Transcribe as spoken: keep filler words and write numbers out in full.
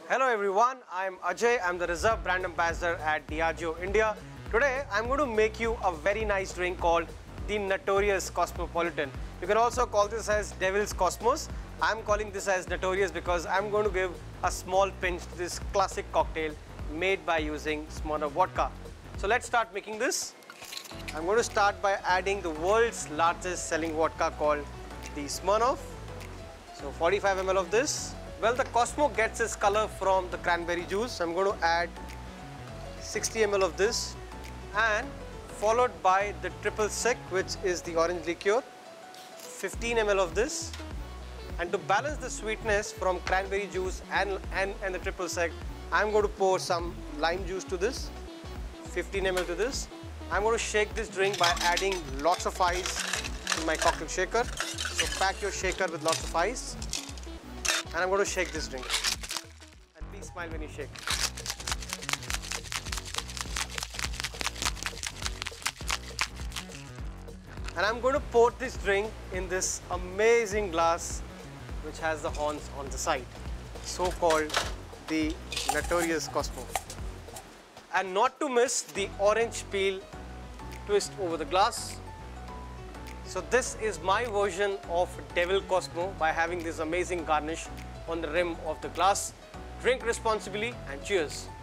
Hello everyone, I'm Ajay. I'm the Reserve Brand Ambassador at Diageo India. Today I'm going to make you a very nice drink called the Notorious Cosmopolitan. You can also call this as Devil's Cosmos. I'm calling this as Notorious because I'm going to give a small pinch to this classic cocktail made by using Smirnoff vodka. So let's start making this. I'm going to start by adding the world's largest selling vodka called the Smirnoff. So forty-five milliliters of this. Well, the Cosmo gets its color from the cranberry juice. I'm going to add sixty milliliters of this and followed by the triple sec, which is the orange liqueur, fifteen milliliters of this. And to balance the sweetness from cranberry juice and, and, and the triple sec, I'm going to pour some lime juice to this, fifteen milliliters to this. I'm going to shake this drink by adding lots of ice in my cocktail shaker. So pack your shaker with lots of ice. And I'm going to shake this drink. And please smile when you shake. And I'm going to pour this drink in this amazing glass which has the horns on the side, so called the Notorious Cosmo. And not to miss the orange peel twist over the glass. So this is my version of Devil Cosmo by having this amazing garnish on the rim of the glass. Drink responsibly and cheers.